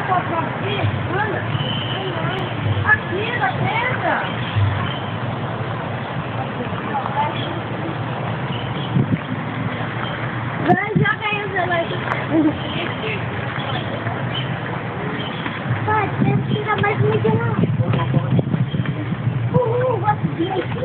Aqui, anda. Aqui, na tenda. Vai, joga aí o celular. Pai, tem que tirar mais mídia não. Gosto de aqui.